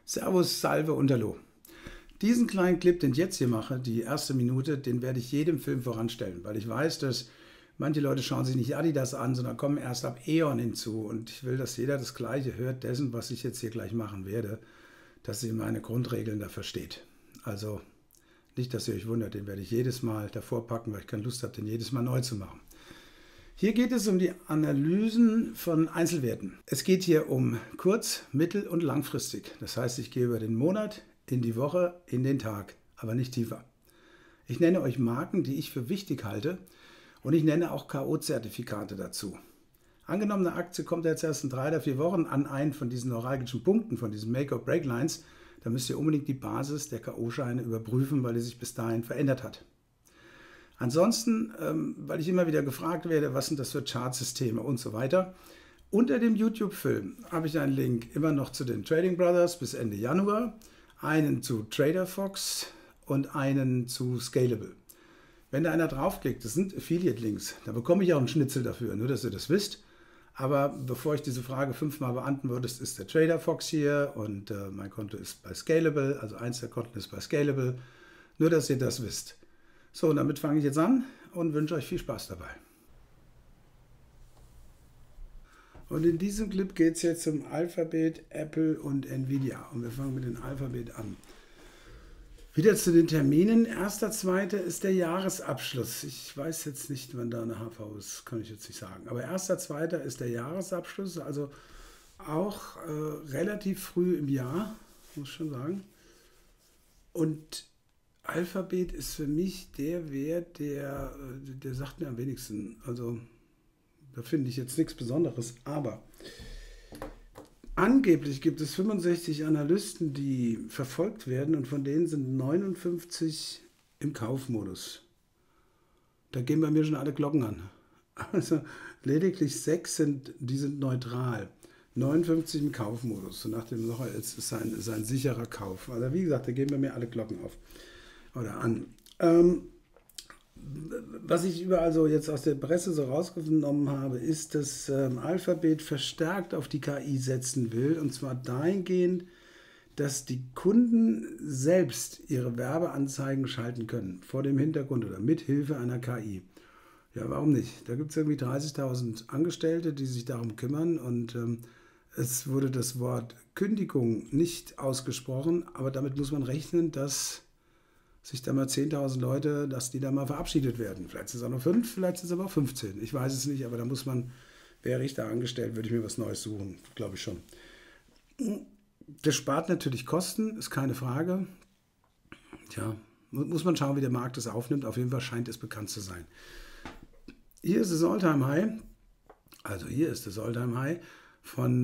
Servus, Salve und Hallo. Diesen kleinen Clip, den ich jetzt hier mache, die erste Minute, den werde ich jedem Film voranstellen, weil ich weiß, dass manche Leute schauen sich nicht Adidas an, sondern kommen erst ab Eon hinzu. Und ich will, dass jeder das Gleiche hört dessen, was ich jetzt hier gleich machen werde, dass ihr meine Grundregeln da versteht. Also nicht, dass ihr euch wundert, den werde ich jedes Mal davor packen, weil ich keine Lust habe, den jedes Mal neu zu machen. Hier geht es um die Analysen von Einzelwerten. Es geht hier um kurz-, mittel- und langfristig. Das heißt, ich gehe über den Monat, in die Woche, in den Tag, aber nicht tiefer. Ich nenne euch Marken, die ich für wichtig halte, und ich nenne auch K.O.-Zertifikate dazu. Angenommen, eine Aktie kommt jetzt erst in 3 oder 4 Wochen an einen von diesen neuralgischen Punkten, von diesen Make-or-Break-Lines, dann müsst ihr unbedingt die Basis der K.O.-Scheine überprüfen, weil die sich bis dahin verändert hat. Ansonsten, weil ich immer wieder gefragt werde, was sind das für Chartsysteme und so weiter. Unter dem YouTube-Film habe ich einen Link immer noch zu den Trading Brothers bis Ende Januar, einen zu Trader Fox und einen zu Scalable. Wenn da einer draufklickt, das sind Affiliate-Links, da bekomme ich auch einen Schnitzel dafür, nur dass ihr das wisst. Aber bevor ich diese Frage 5-mal beantworte, ist der Trader Fox hier und mein Konto ist bei Scalable, also eins der Konten ist bei Scalable, nur dass ihr das wisst. So, und damit fange ich jetzt an und wünsche euch viel Spaß dabei. Und in diesem Clip geht es jetzt um Alphabet, Apple und Nvidia. Und wir fangen mit dem Alphabet an. Wieder zu den Terminen. 1.2. ist der Jahresabschluss. Ich weiß jetzt nicht, wann da eine HV ist, kann ich jetzt nicht sagen. Aber 1.2. ist der Jahresabschluss, also auch relativ früh im Jahr, muss ich schon sagen. Und Alphabet ist für mich der Wert, der sagt mir am wenigsten. Also da finde ich jetzt nichts Besonderes. Aber angeblich gibt es 65 Analysten, die verfolgt werden und von denen sind 59 im Kaufmodus. Da gehen bei mir schon alle Glocken an. Also lediglich 6 sind neutral. 59 im Kaufmodus. So nach dem Motto, es ist ein sicherer Kauf. Also wie gesagt, da gehen bei mir alle Glocken auf. Oder an. Was ich überall so jetzt aus der Presse so rausgenommen habe, ist, dass Alphabet verstärkt auf die KI setzen will. Und zwar dahingehend, dass die Kunden selbst ihre Werbeanzeigen schalten können. Vor dem Hintergrund oder mit Hilfe einer KI. Ja, warum nicht? Da gibt es irgendwie 30.000 Angestellte, die sich darum kümmern. Und es wurde das Wort Kündigung nicht ausgesprochen. Aber damit muss man rechnen, dass sich da mal 10.000 Leute, dass die da mal verabschiedet werden. Vielleicht sind es auch noch 5, vielleicht sind es aber auch 15. Ich weiß es nicht, aber da muss man, wäre ich da angestellt, würde ich mir was Neues suchen, glaube ich schon. Das spart natürlich Kosten, ist keine Frage. Tja, muss man schauen, wie der Markt es aufnimmt. Auf jeden Fall scheint es bekannt zu sein. Hier ist das All-Time-High, also hier ist das All-Time-High von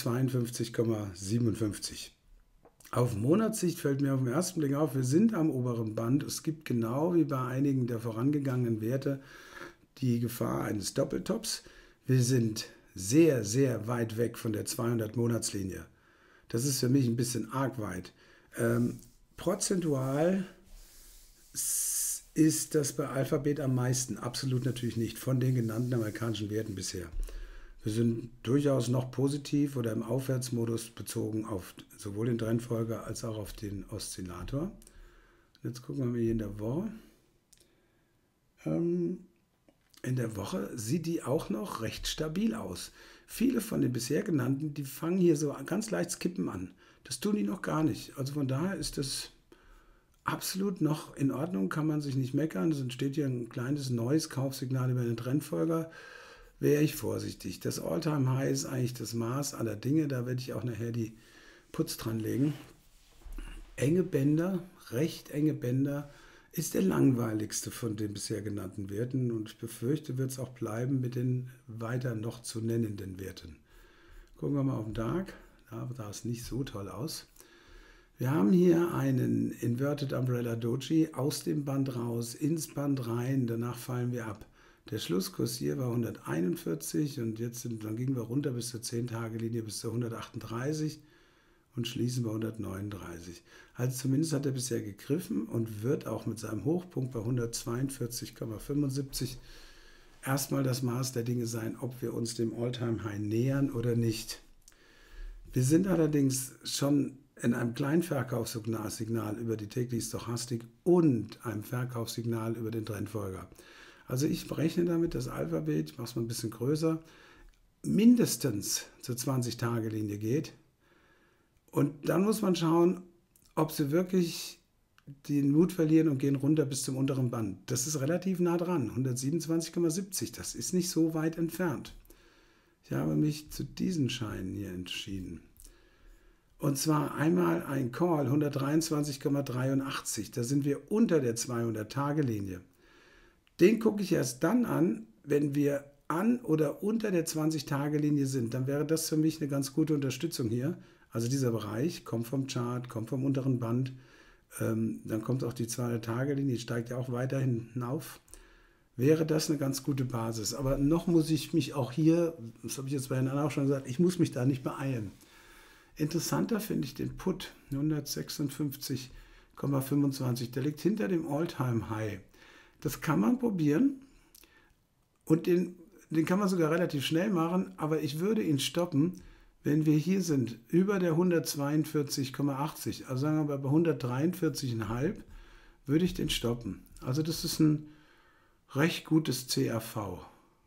152,57. Auf Monatssicht fällt mir auf den ersten Blick auf, wir sind am oberen Band. Es gibt genau wie bei einigen der vorangegangenen Werte die Gefahr eines Doppeltops. Wir sind sehr, sehr weit weg von der 200-Monatslinie. Das ist für mich ein bisschen arg weit. Prozentual ist das bei Alphabet am meisten. Absolut natürlich nicht von den genannten amerikanischen Werten bisher. Wir sind durchaus noch positiv oder im Aufwärtsmodus bezogen auf sowohl den Trendfolger als auch auf den Oszillator. Jetzt gucken wir mal hier in der Woche. In der Woche sieht die auch noch recht stabil aus. Viele von den bisher genannten, die fangen hier so ganz leicht Kippen an. Das tun die noch gar nicht. Also von daher ist das absolut noch in Ordnung, kann man sich nicht meckern. Es entsteht hier ein kleines neues Kaufsignal über den Trendfolger. Wäre ich vorsichtig. Das All-Time-High ist eigentlich das Maß aller Dinge. Da werde ich auch nachher die Putz dran legen. Enge Bänder, recht enge Bänder, ist der langweiligste von den bisher genannten Werten. Und ich befürchte, wird es auch bleiben mit den weiter noch zu nennenden Werten. Gucken wir mal auf den Tag. Da sah es nicht so toll aus. Wir haben hier einen Inverted Umbrella Doji aus dem Band raus, ins Band rein. Danach fallen wir ab. Der Schlusskurs hier war 141 und dann gingen wir runter bis zur 10-Tage-Linie bis zur 138 und schließen bei 139. Also zumindest hat er bisher gegriffen und wird auch mit seinem Hochpunkt bei 142,75 erstmal das Maß der Dinge sein, ob wir uns dem All-Time-High nähern oder nicht. Wir sind allerdings schon in einem kleinen Verkaufssignal über die tägliche Stochastik und einem Verkaufssignal über den Trendfolger. Also ich rechne damit, das Alphabet, ich mache es mal ein bisschen größer, mindestens zur 20-Tage-Linie geht. Und dann muss man schauen, ob sie wirklich den Mut verlieren und gehen runter bis zum unteren Band. Das ist relativ nah dran, 127,70. Das ist nicht so weit entfernt. Ich habe mich zu diesen Scheinen hier entschieden. Und zwar einmal ein Call, 123,83. Da sind wir unter der 200-Tage-Linie. Den gucke ich erst dann an, wenn wir an oder unter der 20-Tage-Linie sind. Dann wäre das für mich eine ganz gute Unterstützung hier. Also dieser Bereich kommt vom Chart, kommt vom unteren Band. Dann kommt auch die 200-Tage-Linie, die steigt ja auch weiter hinauf. Wäre das eine ganz gute Basis. Aber noch muss ich mich auch hier, das habe ich jetzt bei Herrn Anna auch schon gesagt, ich muss mich da nicht beeilen. Interessanter finde ich den Put, 156,25. Der liegt hinter dem All-Time-High. Das kann man probieren und den kann man sogar relativ schnell machen, aber ich würde ihn stoppen, wenn wir hier sind, über der 142,80. Also sagen wir mal bei 143,5 würde ich den stoppen. Also das ist ein recht gutes CAV.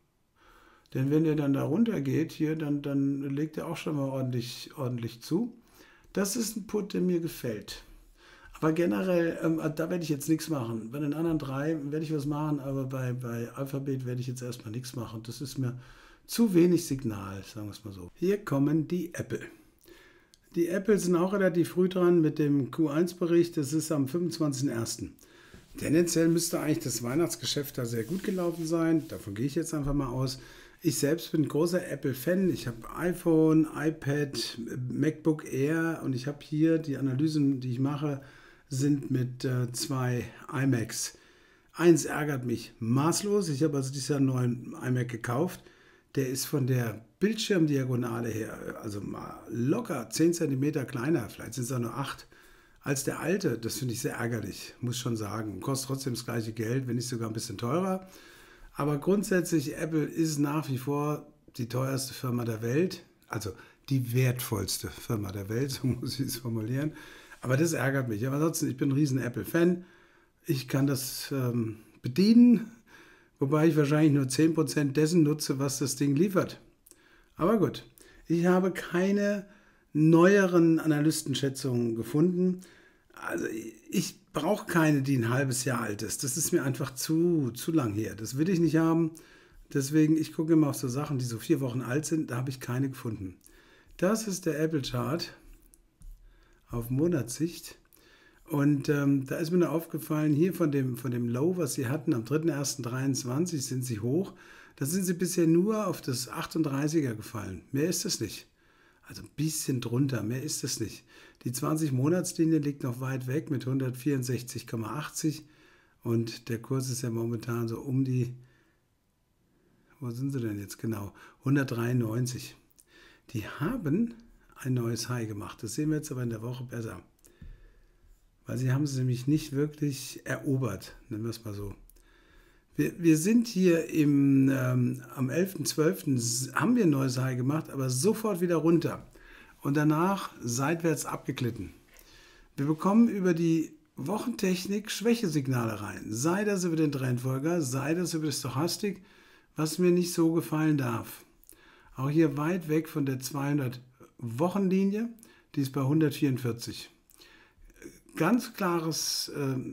Denn wenn der dann da runter geht, hier, dann legt er auch schon mal ordentlich zu. Das ist ein Put, der mir gefällt. Aber generell, da werde ich jetzt nichts machen. Bei den anderen drei werde ich was machen, aber bei Alphabet werde ich jetzt erstmal nichts machen. Das ist mir zu wenig Signal, sagen wir es mal so. Hier kommen die Apple. Die Apple sind auch relativ früh dran mit dem Q1-Bericht. Das ist am 25.01. Tendenziell müsste eigentlich das Weihnachtsgeschäft da sehr gut gelaufen sein. Davon gehe ich jetzt einfach mal aus. Ich selbst bin ein großer Apple-Fan. Ich habe iPhone, iPad, MacBook Air und ich habe hier die Analysen, die ich mache, sind mit 2 iMacs. Eins ärgert mich maßlos. Ich habe also dieses Jahr einen neuen iMac gekauft. Der ist von der Bildschirmdiagonale her, also mal locker 10 cm kleiner, vielleicht sind es auch nur 8, als der alte. Das finde ich sehr ärgerlich, muss schon sagen. Kostet trotzdem das gleiche Geld, wenn nicht sogar ein bisschen teurer. Aber grundsätzlich, Apple ist nach wie vor die teuerste Firma der Welt, also die wertvollste Firma der Welt, so muss ich es formulieren. Aber das ärgert mich. Aber ansonsten, ich bin ein riesen Apple-Fan. Ich kann das bedienen, wobei ich wahrscheinlich nur 10% dessen nutze, was das Ding liefert. Aber gut, ich habe keine neueren Analystenschätzungen gefunden. Also ich brauche keine, die ein halbes Jahr alt ist. Das ist mir einfach zu lang her. Das will ich nicht haben. Deswegen, ich gucke immer auf so Sachen, die so 4 Wochen alt sind. Da habe ich keine gefunden. Das ist der Apple Chart auf Monatssicht. Und da ist mir nur aufgefallen, hier von dem Low, was sie hatten, am 3.1.23 sind sie hoch. Da sind sie bisher nur auf das 38er gefallen. Mehr ist es nicht. Also ein bisschen drunter, mehr ist es nicht. Die 20-Monats-Linie liegt noch weit weg mit 164,80 und der Kurs ist ja momentan so um die, wo sind sie denn jetzt genau, 193. Die haben ein neues High gemacht, das sehen wir jetzt aber in der Woche besser. Weil sie haben es nämlich nicht wirklich erobert, nennen wir es mal so. Wir sind hier am 11.12. haben wir ein neues High gemacht, aber sofort wieder runter. Und danach seitwärts abgeglitten. Wir bekommen über die Wochentechnik Schwächesignale rein. Sei das über den Trendfolger, sei das über die Stochastik, was mir nicht so gefallen darf. Auch hier weit weg von der 200-Wochenlinie, die ist bei 144. Ganz klares,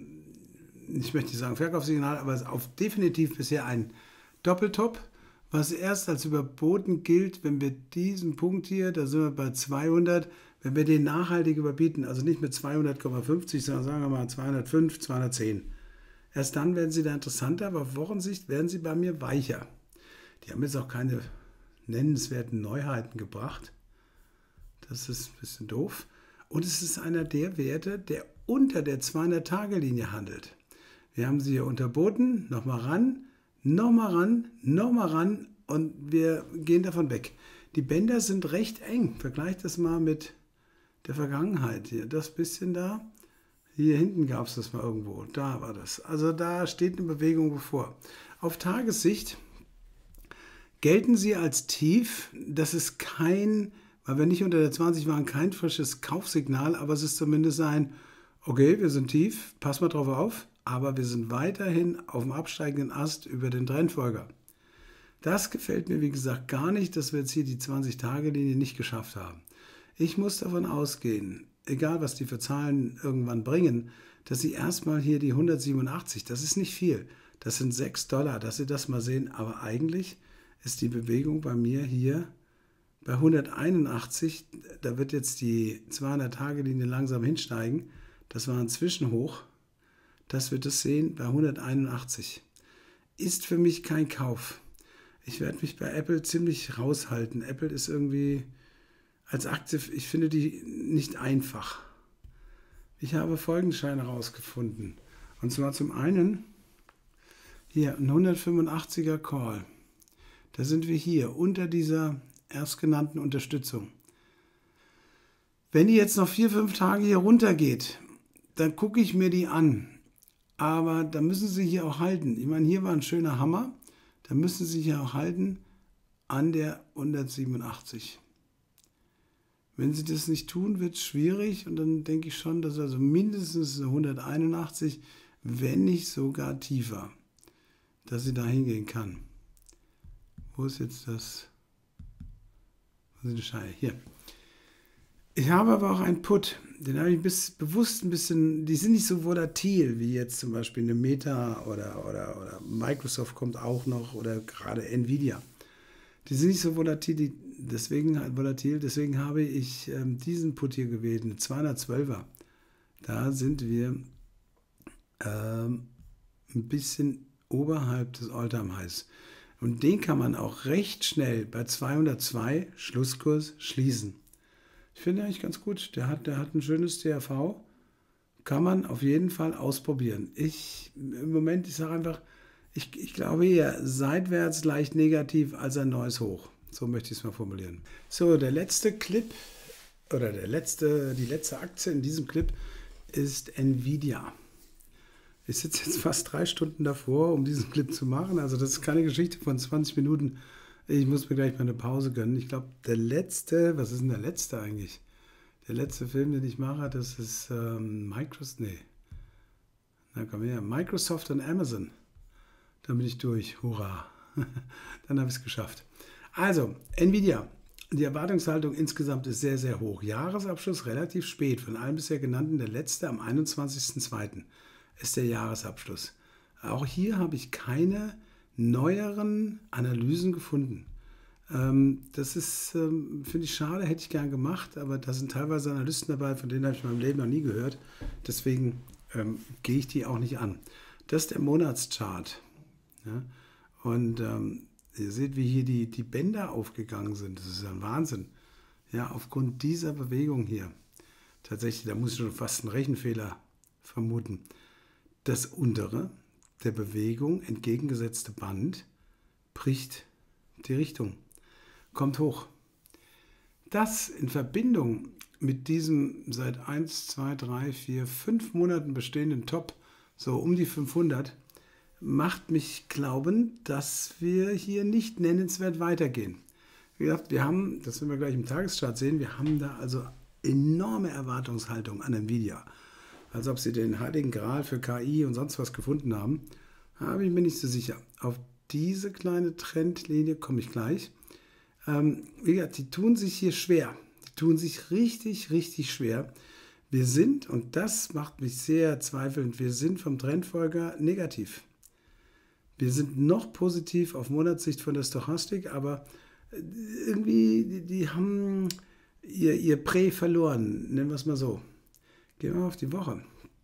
ich möchte nicht sagen Verkaufssignal, aber auf definitiv bisher ein Doppeltop, was erst als überboten gilt, wenn wir diesen Punkt hier, da sind wir bei 200, wenn wir den nachhaltig überbieten, also nicht mit 200,50, sondern sagen wir mal 205, 210. Erst dann werden sie da interessanter, aber auf Wochensicht werden sie bei mir weicher. Die haben jetzt auch keine nennenswerten Neuheiten gebracht. Das ist ein bisschen doof. Und es ist einer der Werte, der unter der 200-Tage-Linie handelt. Wir haben sie hier unterboten, nochmal ran, nochmal ran, nochmal ran und wir gehen davon weg. Die Bänder sind recht eng. Vergleicht das mal mit der Vergangenheit. Hier, das bisschen da. Hier hinten gab es das mal irgendwo. Da war das. Also da steht eine Bewegung bevor. Auf Tagessicht gelten sie als tief. Das ist kein weil wir nicht unter der 20 waren, kein frisches Kaufsignal, aber es ist zumindest ein, okay, wir sind tief, pass mal drauf auf, aber wir sind weiterhin auf dem absteigenden Ast über den Trendfolger. Das gefällt mir, wie gesagt, gar nicht, dass wir jetzt hier die 20-Tage-Linie nicht geschafft haben. Ich muss davon ausgehen, egal was die für Zahlen irgendwann bringen, dass sie erstmal hier die 187, das ist nicht viel, das sind $6, dass Sie das mal sehen, aber eigentlich ist die Bewegung bei mir hier bei 181, da wird jetzt die 200-Tage-Linie langsam hinsteigen, das war ein Zwischenhoch, das wird es sehen bei 181. Ist für mich kein Kauf. Ich werde mich bei Apple ziemlich raushalten. Apple ist irgendwie als Aktie, ich finde die nicht einfach. Ich habe folgende Scheine herausgefunden. Und zwar zum einen hier ein 185er Call. Da sind wir hier unter dieser erstgenannten Unterstützung. Wenn die jetzt noch 4-5 Tage hier runter geht, dann gucke ich mir die an. Aber da müssen sie hier auch halten. Ich meine, hier war ein schöner Hammer. Da müssen sie sich ja auch halten an der 187. Wenn sie das nicht tun, wird es schwierig und dann denke ich schon, dass also mindestens 181, wenn nicht sogar tiefer, dass sie da hingehen kann. Wo ist jetzt das? Wo sind die Scheine? Hier. Ich habe aber auch einen Put, den habe ich bewusst ein bisschen, die sind nicht so volatil wie jetzt zum Beispiel eine Meta oder Microsoft kommt auch noch oder gerade Nvidia. Die sind nicht so volatil, deswegen habe ich diesen Put hier gewählt, eine 212er. Da sind wir ein bisschen oberhalb des All-Time-Highs. Und den kann man auch recht schnell bei 202 Schlusskurs schließen. Ich finde eigentlich ganz gut. Der hat ein schönes TRV. Kann man auf jeden Fall ausprobieren. Im Moment, ich sage einfach, ich glaube eher seitwärts leicht negativ als ein neues Hoch. So möchte ich es mal formulieren. So, der letzte Clip oder die letzte Aktie in diesem Clip ist Nvidia. Ich sitze jetzt fast 3 Stunden davor, um diesen Clip zu machen. Also das ist keine Geschichte von 20 Minuten. Ich muss mir gleich mal eine Pause gönnen. Ich glaube, was ist denn der letzte eigentlich? Der letzte Film, den ich mache, das ist Microsoft und Amazon. Dann bin ich durch. Hurra. Dann habe ich es geschafft. Also, Nvidia. Die Erwartungshaltung insgesamt ist sehr, sehr hoch. Jahresabschluss relativ spät. Von allen bisher genannten der letzte am 21.02. ist der Jahresabschluss. Auch hier habe ich keine neueren Analysen gefunden. Das ist, finde ich schade, hätte ich gern gemacht, aber da sind teilweise Analysten dabei, von denen habe ich in meinem Leben noch nie gehört. Deswegen gehe ich die auch nicht an. Das ist der Monatschart. Ja? Und ihr seht, wie hier die Bänder aufgegangen sind. Das ist ja ein Wahnsinn. Ja, aufgrund dieser Bewegung hier. Tatsächlich, da muss ich schon fast einen Rechenfehler vermuten. Das untere, der Bewegung entgegengesetzte Band, bricht die Richtung, kommt hoch. Das in Verbindung mit diesem seit 1, 2, 3, 4, 5 Monaten bestehenden Top, so um die 500, macht mich glauben, dass wir hier nicht nennenswert weitergehen. Wie gesagt, wir haben, das werden wir gleich im Tageschart sehen, wir haben da also enorme Erwartungshaltung an Nvidia. Als ob sie den heiligen Gral für KI und sonst was gefunden haben, aber ich bin nicht so sicher. Auf diese kleine Trendlinie komme ich gleich. Wie gesagt, die tun sich hier schwer. Die tun sich richtig, richtig schwer. Wir sind, und das macht mich sehr zweifelnd, wir sind vom Trendfolger negativ. Wir sind noch positiv auf Monatssicht von der Stochastik, aber irgendwie, die haben ihr Prä verloren, nennen wir es mal so. Gehen wir mal auf die Woche.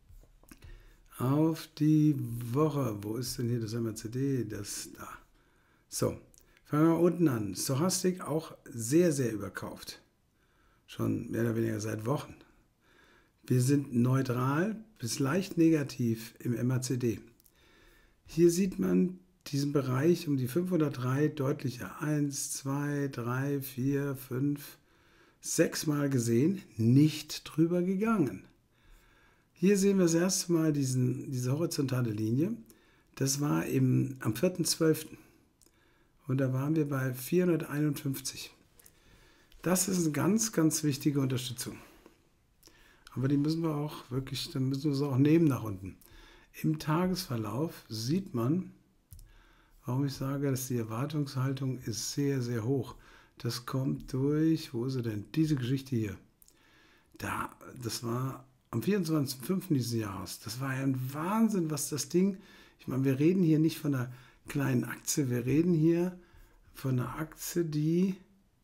Auf die Woche. Wo ist denn hier das MACD? Das da. So, fangen wir unten an. Stochastik auch sehr, sehr überkauft. Schon mehr oder weniger seit Wochen. Wir sind neutral bis leicht negativ im MACD. Hier sieht man diesen Bereich um die 503 deutlicher. 1, 2, 3, 4, 5, 6 Mal gesehen, nicht drüber gegangen. Hier sehen wir das erste Mal diese horizontale Linie. Das war am 4.12. Und da waren wir bei 451. Das ist eine ganz, ganz wichtige Unterstützung. Aber die müssen wir auch wirklich, dann müssen wir sie auch nehmen nach unten. Im Tagesverlauf sieht man, warum ich sage, dass die Erwartungshaltung ist sehr, sehr hoch. Das kommt durch, wo ist sie denn? Diese Geschichte hier. Das war am 24.05. dieses Jahres. Das war ja ein Wahnsinn, was das Ding, ich meine, wir reden hier nicht von einer kleinen Aktie, wir reden hier von einer Aktie, die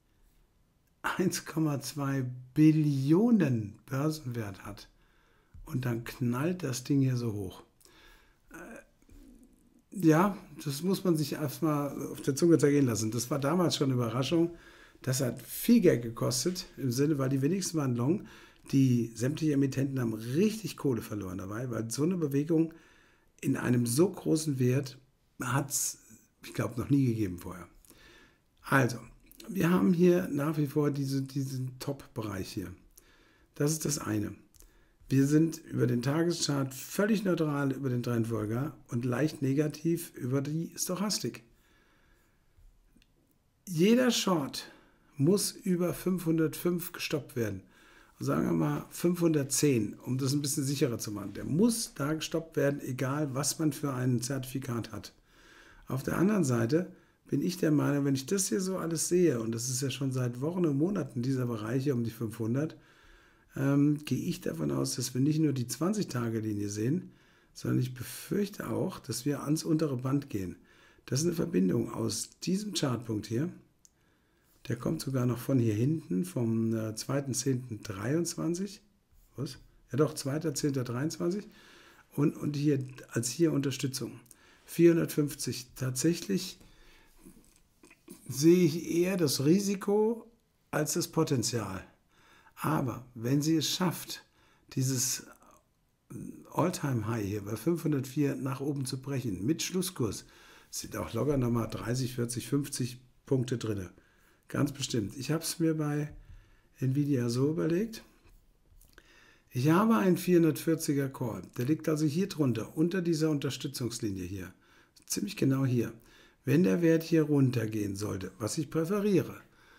1,2 Billionen Börsenwert hat. Und dann knallt das Ding hier so hoch. Ja, das muss man sich erstmal auf der Zunge zergehen lassen. Das war damals schon eine Überraschung. Das hat viel Geld gekostet, im Sinne, weil die wenigsten waren long. Die sämtlichen Emittenten haben richtig Kohle verloren dabei, weil so eine Bewegung in einem so großen Wert hat es, ich glaube, noch nie gegeben vorher. Also, wir haben hier nach wie vor diesen Top-Bereich hier. Das ist das eine. Wir sind über den Tageschart völlig neutral über den Trendfolger und leicht negativ über die Stochastik. Jeder Short muss über 505 gestoppt werden. Sagen wir mal 510, um das ein bisschen sicherer zu machen. Der muss da gestoppt werden, egal was man für ein Zertifikat hat. Auf der anderen Seite bin ich der Meinung, wenn ich das hier so alles sehe, und das ist ja schon seit Wochen und Monaten dieser Bereich hier um die 500, gehe ich davon aus, dass wir nicht nur die 20-Tage-Linie sehen, sondern ich befürchte auch, dass wir ans untere Band gehen. Das ist eine Verbindung aus diesem Chartpunkt hier. Der kommt sogar noch von hier hinten, vom 2.10.23. Was? Ja doch, 2.10.23. Und hier als hier Unterstützung. 450. Tatsächlich sehe ich eher das Risiko als das Potenzial. Aber wenn sie es schafft, dieses All-Time-High hier bei 504 nach oben zu brechen, mit Schlusskurs, sind auch locker nochmal 30, 40, 50 Punkte drin. Ganz bestimmt. Ich habe es mir bei Nvidia so überlegt. Ich habe einen 440er Call. Der liegt also hier drunter, unter dieser Unterstützungslinie hier. Ziemlich genau hier. Wenn der Wert hier runtergehen sollte, was ich präferiere,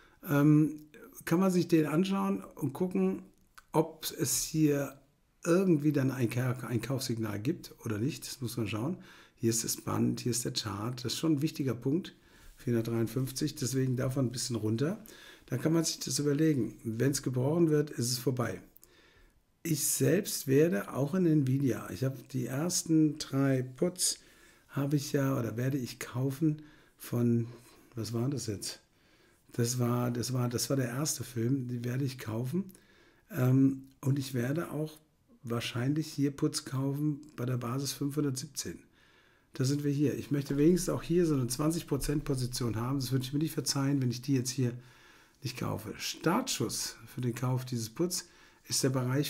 kann man sich den anschauen und gucken, ob es hier irgendwie dann ein Kaufsignal gibt oder nicht. Das muss man schauen. Hier ist das Band, hier ist der Chart. Das ist schon ein wichtiger Punkt. 453, deswegen davon ein bisschen runter. Da kann man sich das überlegen. Wenn es gebrochen wird, ist es vorbei. Ich selbst werde auch in Nvidia, ich habe die ersten 3 Puts, habe ich ja oder werde ich kaufen von, was war das jetzt? Das war der erste Film, die werde ich kaufen. Und ich werde auch wahrscheinlich hier Puts kaufen bei der Basis 517. Da sind wir hier. Ich möchte wenigstens auch hier so eine 20% Position haben. Das würde ich mir nicht verzeihen, wenn ich die jetzt hier nicht kaufe. Startschuss für den Kauf dieses Puts ist der Bereich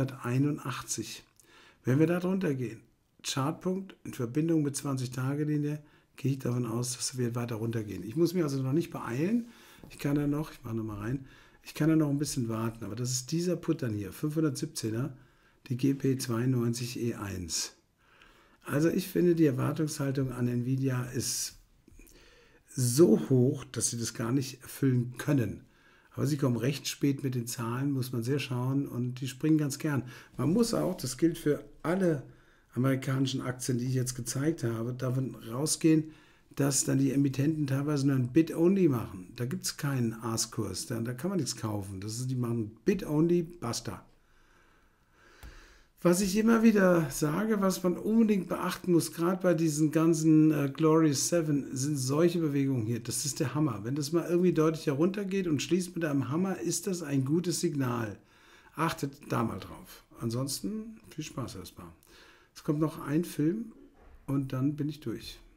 481. Wenn wir da drunter gehen, Chartpunkt in Verbindung mit 20-Tage-Linie, gehe ich davon aus, dass wir weiter runtergehen. Ich muss mich also noch nicht beeilen. Ich kann da noch, ich mache nochmal rein, ich kann da noch ein bisschen warten. Aber das ist dieser Put dann hier, 517er, die GP92E1. Also ich finde, die Erwartungshaltung an Nvidia ist so hoch, dass sie das gar nicht erfüllen können. Aber sie kommen recht spät mit den Zahlen, muss man sehr schauen und die springen ganz gern. Man muss auch, das gilt für alle amerikanischen Aktien, die ich jetzt gezeigt habe, davon rausgehen, dass dann die Emittenten teilweise nur ein Bid-Only machen. Da gibt es keinen Ask-Kurs, da kann man nichts kaufen. Die machen Bid-Only, basta. Was ich immer wieder sage, was man unbedingt beachten muss, gerade bei diesen ganzen Glorious 7, sind solche Bewegungen hier. Das ist der Hammer. Wenn das mal irgendwie deutlich heruntergeht und schließt mit einem Hammer, ist das ein gutes Signal. Achtet da mal drauf. Ansonsten viel Spaß erstmal. Es kommt noch ein Film und dann bin ich durch.